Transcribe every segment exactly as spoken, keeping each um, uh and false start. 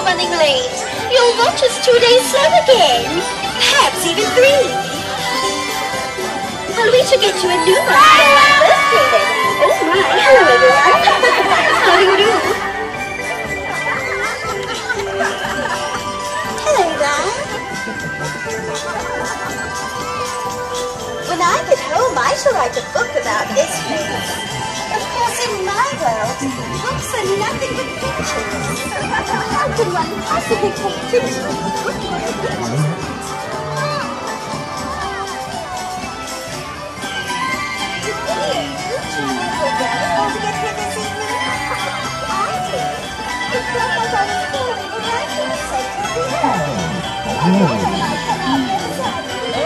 running late. Your watch is two days slow again. Perhaps even three. Well, we should get you a new one for our birthday then. Oh my, hello everyone. How do you do? Hello there. When I get home, I shall write a book about this place. Of course, in my world, books are nothing but pictures. How can one possibly take pictures of a book or a picture? To get here this evening? I did. It felt like I was falling right in the center of the earth. I wonder when I come out the other side.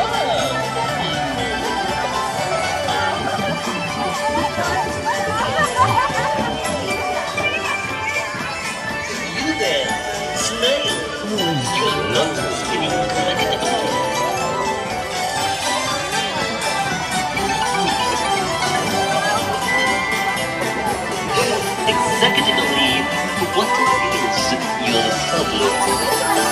You there, snail. You are not spinning collectible. Executive leave. What is your problem?